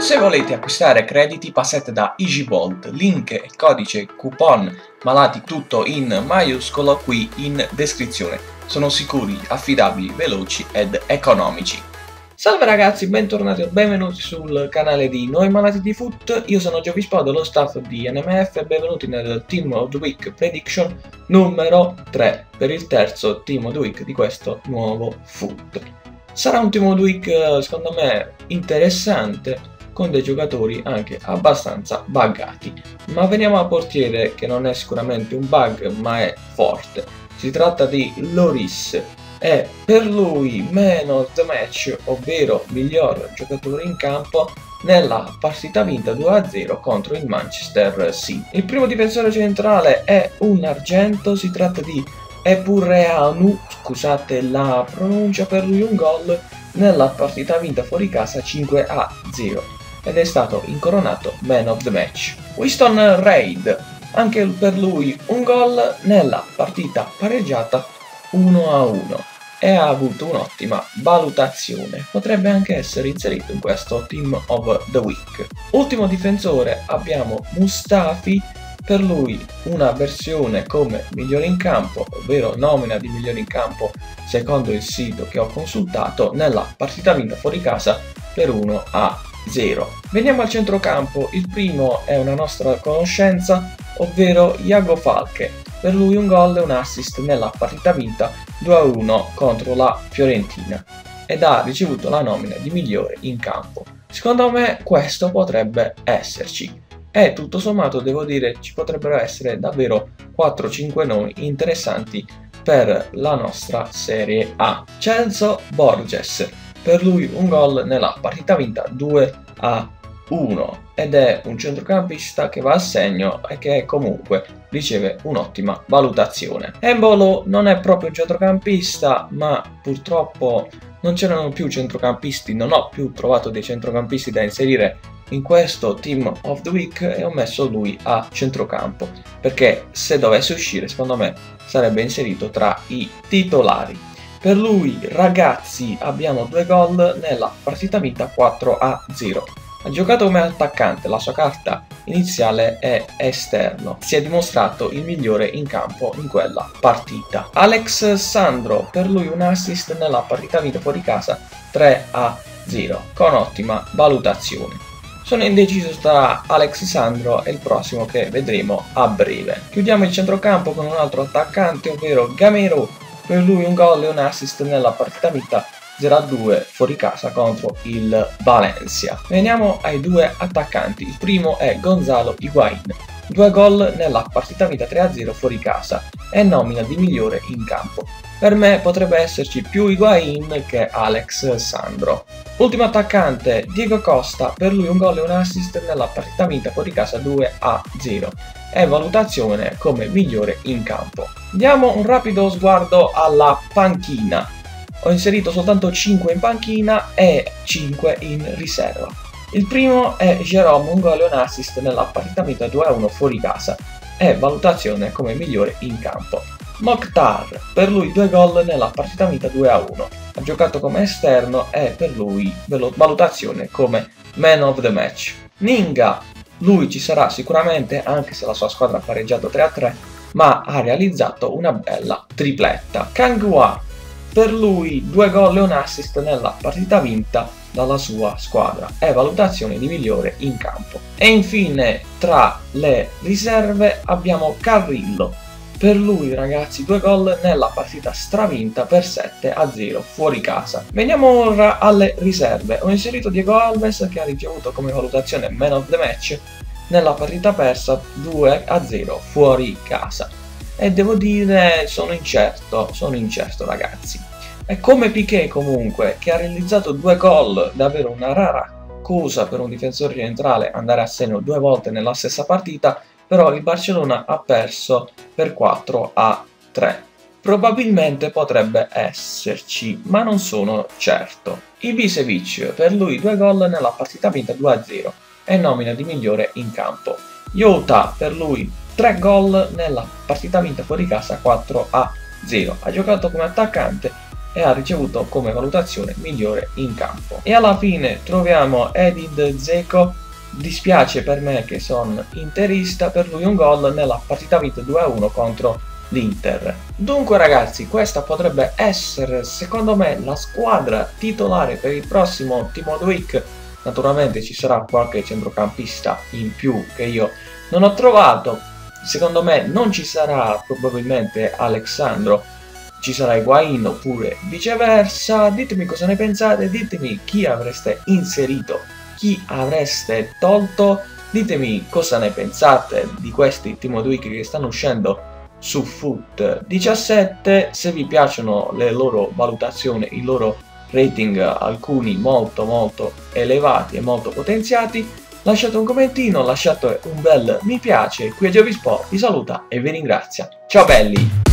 Se volete acquistare crediti passate da EasyVolt, link e codice coupon malati tutto in maiuscolo qui in descrizione. Sono sicuri, affidabili, veloci ed economici. Salve ragazzi, bentornati o benvenuti sul canale di Noi Malati di Foot. Io sono Giovispo dello staff di NMF e benvenuti nel Team of the Week Prediction numero 3 per il terzo Team of the Week di questo nuovo Foot. Sarà un Team of the Week secondo me interessante, con dei giocatori anche abbastanza buggati. Ma veniamo al portiere, che non è sicuramente un bug ma è forte. Si tratta di Lloris. È per lui man of the match, ovvero miglior giocatore in campo nella partita vinta 2-0 contro il Manchester City. Il primo difensore centrale è un argento, si tratta di Epurreanu, scusate la pronuncia, per lui un gol nella partita vinta fuori casa 5-0 ed è stato incoronato man of the match. Winston Reid, anche per lui un gol nella partita pareggiata 1-1 e ha avuto un'ottima valutazione, potrebbe anche essere inserito in questo Team of the Week. Ultimo difensore abbiamo Mustafi, per lui una versione come migliore in campo, ovvero nomina di migliore in campo secondo il sito che ho consultato, nella partita vinta fuori casa per 1-0. Veniamo al centrocampo, il primo è una nostra conoscenza, ovvero Iago Falque. Per lui un gol e un assist nella partita vinta 2-1 contro la Fiorentina ed ha ricevuto la nomina di migliore in campo. Secondo me questo potrebbe esserci e tutto sommato devo dire ci potrebbero essere davvero 4-5 nomi interessanti per la nostra Serie A. Celso Borges, per lui un gol nella partita vinta 2-1 ed è un centrocampista che va a segno e che comunque riceve un'ottima valutazione. Embolo non è proprio un centrocampista, ma purtroppo non c'erano più centrocampisti, non ho più trovato dei centrocampisti da inserire in questo Team of the Week e ho messo lui a centrocampo, perché se dovesse uscire secondo me sarebbe inserito tra i titolari. Per lui ragazzi abbiamo 2 gol nella partita vinta 4-0. Ha giocato come attaccante, la sua carta iniziale è esterno. Si è dimostrato il migliore in campo in quella partita. Alex Sandro, per lui un assist nella partita vinta fuori casa 3-0 con ottima valutazione. Sono indeciso tra Alex Sandro e il prossimo che vedremo a breve. Chiudiamo il centrocampo con un altro attaccante, ovvero Gamero. Per lui un gol e un assist nella partita vinta 0-2 fuori casa contro il Valencia. Veniamo ai due attaccanti. Il primo è Gonzalo Higuain, 2 gol nella partita vinta 3-0 fuori casa e nomina di migliore in campo. Per me potrebbe esserci più Higuain che Alex Sandro. Ultimo attaccante, Diego Costa, per lui un gol e un assist nella partita vinta fuori casa 2-0 e valutazione come migliore in campo. Diamo un rapido sguardo alla panchina. Ho inserito soltanto 5 in panchina e 5 in riserva. Il primo è Jerome, un gol e un assist nella partita vinta 2-1 fuori casa e valutazione come migliore in campo. Mokhtar, per lui 2 gol nella partita vinta 2-1. Ha giocato come esterno e per lui valutazione come man of the match. Ninga, lui ci sarà sicuramente anche se la sua squadra ha pareggiato 3-3, ma ha realizzato una bella tripletta. Kangwa, per lui 2 gol e un assist nella partita vinta dalla sua squadra e valutazione di migliore in campo. E infine tra le riserve abbiamo Carrillo. Per lui ragazzi 2 gol nella partita stravinta per 7-0 fuori casa. Veniamo ora alle riserve. Ho inserito Diego Alves, che ha ricevuto come valutazione man of the match nella partita persa 2-0 fuori casa. E devo dire sono incerto ragazzi. È come Piqué comunque, che ha realizzato 2 gol, davvero una rara cosa per un difensore centrale andare a segno 2 volte nella stessa partita, però il Barcellona ha perso per 4-3. Probabilmente potrebbe esserci, ma non sono certo. Ibisevic, per lui 2 gol nella partita vinta 2-0 e nomina di migliore in campo. Jota, per lui 3 gol nella partita vinta fuori casa 4-0. Ha giocato come attaccante e ha ricevuto come valutazione migliore in campo. E alla fine troviamo Edin Dzeko. Dispiace per me che sono interista, per lui un gol nella partita vinta 2-1 contro l'Inter. Dunque ragazzi, questa potrebbe essere secondo me la squadra titolare per il prossimo Team of the Week. Naturalmente ci sarà qualche centrocampista in più che io non ho trovato. Secondo me non ci sarà probabilmente Alexandro, ci sarà Higuain oppure viceversa. Ditemi cosa ne pensate, ditemi chi avreste inserito, chi avreste tolto, ditemi cosa ne pensate di questi Team of the Week che stanno uscendo su Foot 17, se vi piacciono le loro valutazioni, i loro rating, alcuni molto elevati e molto potenziati. Lasciate un commentino, lasciate un bel mi piace. Qui è Giovi Sport vi saluta e vi ringrazia. Ciao belli!